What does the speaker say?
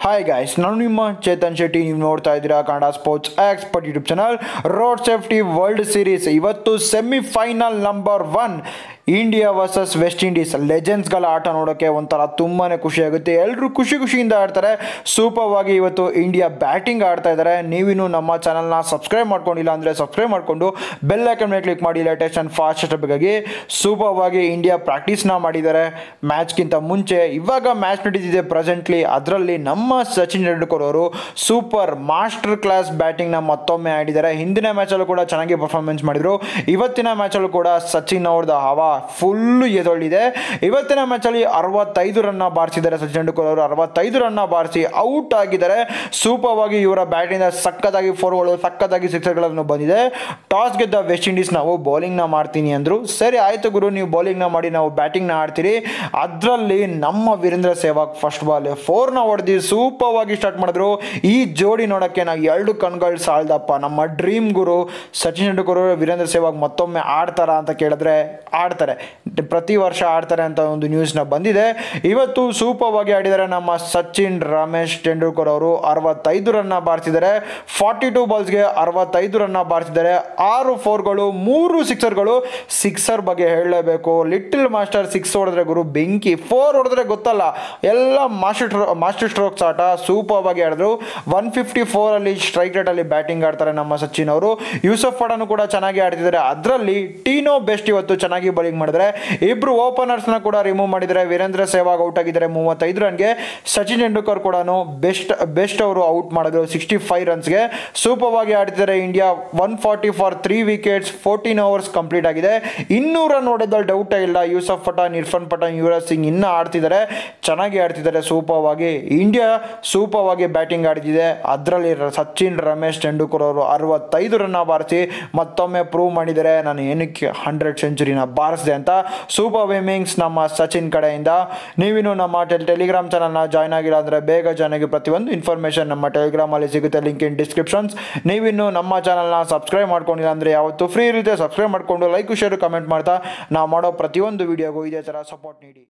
Hi guys, ನಾನು ನಿಮ್ಮ ಚೇತನ್ ಶೆಟ್ಟಿ. ನೀವು ನೋಡ್ತಾ ಇದ್ದೀರಾ Kannada sports expert YouTube channel. Road safety world series ಇವತ್ತು semifinal number 1 India versus West Indies. ಲೆಜೆಂಡ್ಸ್ಗಳ ಆಟ ನೋಡೋಕ್ಕೆ ಒಂಥರ ತುಂಬಾ ಖುಷಿಯಾಗುತ್ತೆ. ಎಲ್ಲರೂ ಖುಷಿಯಿಂದ ಆಡ್ತಾರೆ. ಸೂಪರ್ವಾಗಿ ಇವತ್ತು ಇಂಡಿಯಾ ಬ್ಯಾಟಿಂಗ್ ಆಡ್ತಾ ಇದ್ದಾರೆ. ನೀವಿನ್ನೂ ನಮ್ಮ ಚಾನಲ್ನ ಸಬ್ಸ್ಕ್ರೈಬ್ ಮಾಡ್ಕೊಂಡಿಲ್ಲ ಅಂದರೆ ಸಬ್ಸ್ಕ್ರೈಬ್ ಮಾಡಿಕೊಂಡು ಬೆಲ್ ಐಕನ್ ಮೇಲೆ ಕ್ಲಿಕ್ ಮಾಡಿ ಲೇಟೆಸ್ಟ್ ಆ್ಯಂಡ್ ಫಾಸ್ಟ್ ಬೇಕಾಗಿ. ಸೂಪರ್ವಾಗಿ ಇಂಡಿಯಾ ಪ್ರಾಕ್ಟೀಸ್ನ ಮಾಡಿದ್ದಾರೆ ಮ್ಯಾಚ್ಗಿಂತ ಮುಂಚೆ. ಇವಾಗ ಮ್ಯಾಚ್ ನಡೀತಿದೆ ಪ್ರೆಸೆಂಟ್ಲಿ. ಅದರಲ್ಲಿ ನಮ್ಮ ಸಚಿನ್ ತೆಂಡೂಲ್ಕರ್ ಅವರು ಸೂಪರ್ ಮಾಸ್ಟರ್ ಕ್ಲಾಸ್ ಬ್ಯಾಟಿಂಗ್ನ ಮತ್ತೊಮ್ಮೆ ಆಡಿದ್ದಾರೆ. ಹಿಂದಿನ ಮ್ಯಾಚಲ್ಲೂ ಕೂಡ ಚೆನ್ನಾಗಿ ಪರ್ಫಾರ್ಮೆನ್ಸ್ ಮಾಡಿದರು. ಇವತ್ತಿನ ಮ್ಯಾಚಲ್ಲೂ ಕೂಡ ಸಚಿನ್ ಅವ್ರದ್ದು ಹವಾ ಫುಲ್ಲು ಎದೊಳ್ಳಿದೆ. ಇವತ್ತಿನ ಮ್ಯಾಚಲ್ಲಿ 65 ರನ್ನ ಬಾರಿಸಿದ್ದಾರೆ ಸಚಿನ್ ತೆಂಡೂಲ್ಕರ್ ಅವರು. 65 ರನ್ನ ಬಾರಿಸಿ ಔಟ್ ಆಗಿದ್ದಾರೆ. ಸೂಪರ್ವಾಗಿ ಇವರ ಬ್ಯಾಟಿಂದ ಸಕ್ಕತ್ತಾಗಿ ಫೋರ್ಗಳು, ಸಕ್ಕತ್ತಾಗಿ ಸಿಕ್ಸರ್ಗಳನ್ನು ಬಂದಿದೆ. ಟಾಸ್ ಗೆದ್ದ ವೆಸ್ಟ್ ಇಂಡೀಸ್ ನಾವು ಬೌಲಿಂಗ್ನ ಮಾಡ್ತೀನಿ ಅಂದರು. ಸರಿ ಆಯಿತು ಗುರು, ನೀವು ಬೌಲಿಂಗ್ನ ಮಾಡಿ ನಾವು ಬ್ಯಾಟಿಂಗ್ನ ಆಡ್ತೀರಿ. ಅದರಲ್ಲಿ ನಮ್ಮ ವೀರೇಂದ್ರ ಸೆಹ್ವಾಗ್ ಫಸ್ಟ್ ಬಾಲ್ 4ನ ಹೊಡೆದು ಸೂಪರ್ವಾಗಿ ಸ್ಟಾರ್ಟ್ ಮಾಡಿದ್ರು. ಈ ಜೋಡಿ ನೋಡೋಕ್ಕೆ ನಾವು 2 ಕಣ್ಗಳು ಸಾಲದಪ್ಪ. ನಮ್ಮ ಡ್ರೀಮ್ ಗುರು ಸಚಿನ್ ತೆಂಡೂಲ್ಕರ್, ವೀರೇಂದ್ರ ಸೆಹ್ವಾಗ್ ಮತ್ತೊಮ್ಮೆ ಆಡ್ತಾರಾ ಅಂತ ಕೇಳಿದ್ರೆ ಆಡ್ತಾರೆ. ಪ್ರತಿ ವರ್ಷ ಆಡ್ತಾರೆ ಅಂತ ಒಂದು ನ್ಯೂಸ್ನ ಬಂದಿದೆ. ಇವತ್ತು ಸೂಪರ್ವಾಗಿ ಆಡಿದ್ದಾರೆ ನಮ್ಮ ಸಚಿನ್ ರಮೇಶ್ ತೆಂಡೂಲ್ಕರ್ ಅವರು. 65 ರನ್ನ ಬಾರಿಸಿದ್ದಾರೆ. 42 ಬಾಲ್ಸ್ಗೆ 65 ರನ್ನ ಬಾರಿಸಿದ್ದಾರೆ. 6 4ಗಳು, 3 ಸಿಕ್ಸರ್ಗಳು. ಸಿಕ್ಸರ್ ಬಗ್ಗೆ ಹೇಳಲೇಬೇಕು. ಲಿಟಲ್ ಮಾಸ್ಟರ್ 6 ಹೊಡೆದ್ರೆ ಗುರು ಬೆಂಕಿ, 4 ಹೊಡೆದ್ರೆ ಗೊತ್ತಲ್ಲ, ಎಲ್ಲ ಮಾಸ್ಟರ್ ಸ್ಟ್ರೋಕ್ಸ್ ಆಟ. ಸೂಪರ್ವಾಗಿ ಆಡಿದ್ರು. 154 ಅಲ್ಲಿ ಸ್ಟ್ರೈಕ್ ರೇಟ್ ಅಲ್ಲಿ ಬ್ಯಾಟಿಂಗ್ ಆಡ್ತಾರೆ ನಮ್ಮ ಸಚಿನ್ ಅವರು. ಯೂಸಫ್ ಪಠಾಣ್ ಕೂಡ ಚೆನ್ನಾಗಿ ಆಡ್ತಿದ್ದಾರೆ. ಅದರಲ್ಲಿ ಟೀನೋ ಬೆಸ್ಟ್ ಇವತ್ತು ಚೆನ್ನಾಗಿ ಬೌಲಿಂಗ್ ಮಾಡಿದರೆ. ಇಬ್ರು ಓಪನರ್ಸ್ನ ಕೂಡ ರಿಮೂವ್ ಮಾಡಿದರೆ. ವೀರೇಂದ್ರ ಸೆಹ್ವಾಗ್ ಔಟ್ ಆಗಿದ್ದಾರೆ 35 ರನ್ಗೆ. ಸಚಿನ್ ತೆಂಡೂಲ್ಕರ್ ಕೂಡ ಬೆಸ್ಟ್ ಅವರು ಔಟ್ ಮಾಡಿದ್ರು 65 ರನ್ಸ್ಗೆ. ಸೂಪರ್ವಾಗಿ ಆಡ್ತಿದ್ದಾರೆ India. 140 for 3 wickets, 14 overs complete ಆಗಿದೆ. 200 ರನ್ ಹೊಡೆದಲ್ಲಿ ಡೌಟೇ ಇಲ್ಲ. ಯೂಸಫ್ ಪಠಾಣ್, ಇರ್ಫಾನ್ ಪಠಾಣ್, ಯುವರಾಜ್ ಸಿಂಗ್ ಇನ್ನೂ ಆಡ್ತಿದ್ದಾರೆ, ಚೆನ್ನಾಗಿ ಆಡ್ತಿದ್ದಾರೆ. ಸೂಪರ್ವಾಗಿ ಇಂಡಿಯಾ ಸೂಪರ್ವಾಗಿ ಬ್ಯಾಟಿಂಗ್ ಆಡಿದೆ. ಅದರಲ್ಲಿ ಸಚಿನ್ ರಮೇಶ್ ತೆಂಡೂಲ್ಕರ್ ಅವರು 65 ರನ್ನ ಬಾರಿಸಿ ಮತ್ತೊಮ್ಮೆ ಪ್ರೂವ್ ಮಾಡಿದ್ದಾರೆ ನಾನು ಏನಕ್ಕೆ 100 ಸೆಂಚುರಿನ ಬಾರಿಸಿದೆ ಅಂತ. ಸೂಪರ್ ವಿಮಿಂಗ್ಸ್ ನಮ್ಮ ಸಚಿನ್ ಕಡೆಯಿಂದ. ನೀವಿನ್ನು ನಮ್ಮ ಟೆಲಿಗ್ರಾಮ್ ಚಾನಲ್ನ ಜಾಯ್ನ್ ಆಗಿಲ್ಲ ಅಂದರೆ ಬೇಗ ಜಾಯ್ನ್ ಆಗಿ. ಪ್ರತಿಯೊಂದು ಇನ್ಫಾರ್ಮೇಷನ್ ನಮ್ಮ ಟೆಲಿಗ್ರಾಮಲ್ಲಿ ಸಿಗುತ್ತೆ, ಲಿಂಕ್ ಇನ್ ಡಿಸ್ಕ್ರಿಪ್ಷನ್ಸ್. ನೀವಿನ್ನು ನಮ್ಮ ಚಾನಲ್ನ ಸಬ್ಸ್ಕ್ರೈಬ್ ಮಾಡ್ಕೊಂಡಿಲ್ಲ ಅಂದರೆ ಯಾವತ್ತು ಫ್ರೀ ಇರುತ್ತೆ, ಸಬ್ಸ್ಕ್ರೈಬ್ ಮಾಡಿಕೊಂಡು ಲೈಕ್ ಶೇರ್ ಕಮೆಂಟ್ ಮಾಡ್ತಾ ನಾವು ಮಾಡೋ ಪ್ರತಿಯೊಂದು ವಿಡಿಯೋಗೂ ಇದೇ ಥರ ಸಪೋರ್ಟ್ ನೀಡಿ.